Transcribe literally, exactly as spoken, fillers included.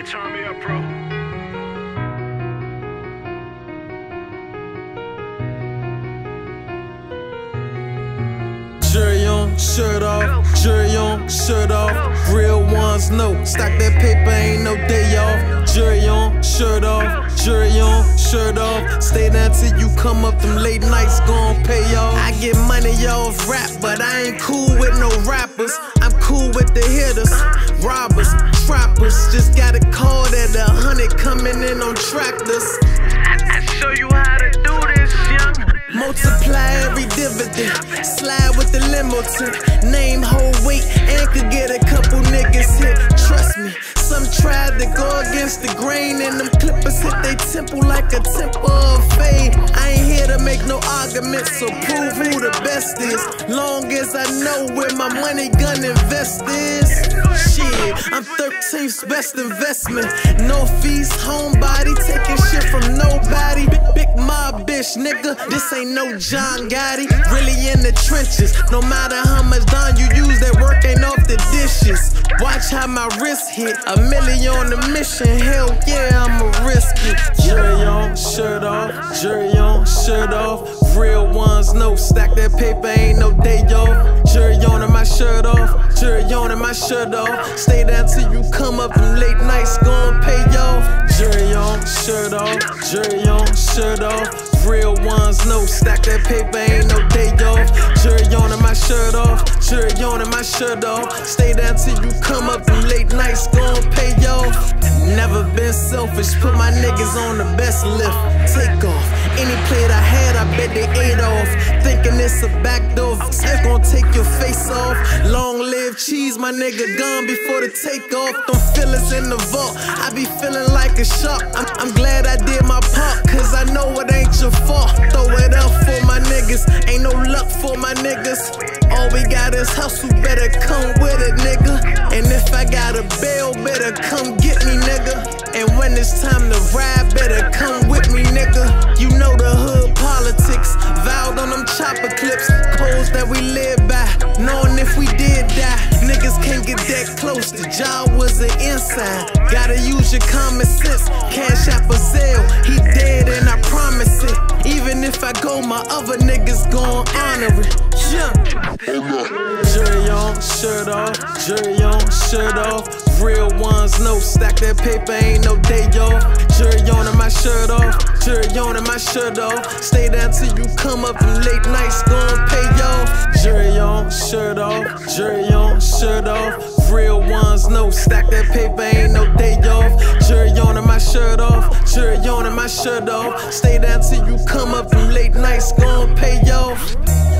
Hey, turn me up, bro. Jury on, shirt off, jury on, shirt off. Real ones know, stack that paper, ain't no day off. Jury on, shirt off, jury on, shirt off. Stay down till you come up, them late nights gon' pay off. I get money off rap, but I ain't cool with no rappers. I'm cool with the hitters, robbers, trappers. Just got a call that a hundred coming in on tractors. I, I show you how to do this, young. Multiply every dividend, slide with the limo tip. Name whole weight and could get a couple niggas hit. Trust me, some tried to go against the grain, and them clippers hit they temple like a temple of fade. I ain't here to make no arguments, so prove who the best is. Long as I know where my money gonna invest is. Shit, I'm thirteenth's best investment. Northeast homebody, taking shit from nobody. Big, big mob bitch, nigga, this ain't no John Gotti. Really in the trenches, no matter how much Don you use, that work ain't off the dishes. Watch how my wrist hit, a million on the mission. Hell yeah, I'ma risk it. Jury on, shirt off, jury on, shirt off. Real ones know, stack that paper, ain't no day off. Jury on and my shirt off, jury on and my shirt off. Stay down till you come up, them late nights gon' pay off. Jury on, shirt off, jury on, shirt off. Real ones know, stack that paper, ain't no day off. Jury on and my shirt off, jury on and my shirt off. Stay down till you come up, them late nights gon' pay off. Never been selfish, put my niggas on the best lift. Take off, any plate I had, I bet they ate off. Thinking it's a backdoor, it's gon' take your face off. Long live cheese, my nigga gone before the takeoff. Them feelings in the vault, I be feeling like a shark. I'm, I'm glad I did my part, cause I know it ain't your fault. Throw it up for my niggas, ain't no luck for my niggas. All we got is hustle, better come with it, nigga. And if I got a bail, better come get me, nigga. And when it's time to ride, better come with me, nigga. You know the hood politics, vowed on them chopper clips. Codes that we live by, knowing if we did die, niggas can't get that close. The job was an inside, gotta use your common sense. Cash out for sale, he dead and I promise it. Even if I go, my other niggas gon' honor it. Yeah. Jury on, shirt off, jury on, shirt off. Real ones know, stack that paper, ain't no day off. Jury on and my shirt off, jury on and my shirt off. Stay down till you come up, them late nights gon' pay off. Jury on, shirt off, jury on, shirt off. Real ones know, stack that paper, ain't no day off. Jury on and my shirt off, jury on and my shirt off. Stay down till you come up, them late nights gon' pay off.